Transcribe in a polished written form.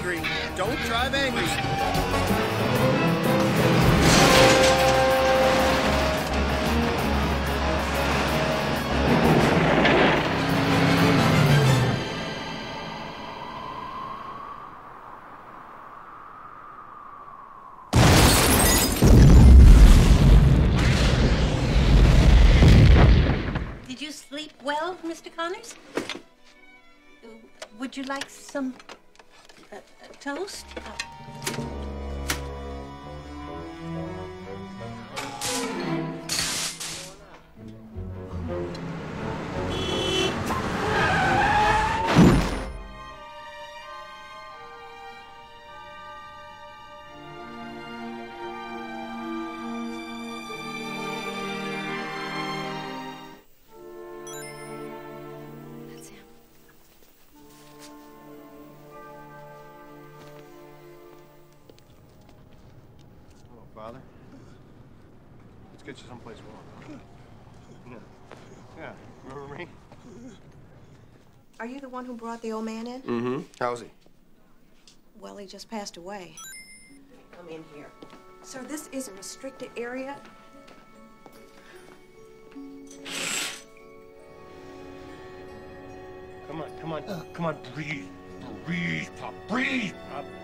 angry. Don't drive angry. Did you sleep well, Mr. Connors? Would you like some toast? Father, let's get you someplace warm. Yeah. Remember me? Are you the one who brought the old man in? Mm-hmm. How's he? Well, he just passed away. Come in here. Sir, this is a restricted area. Come on, breathe. Breathe, Pop, breathe, Pop.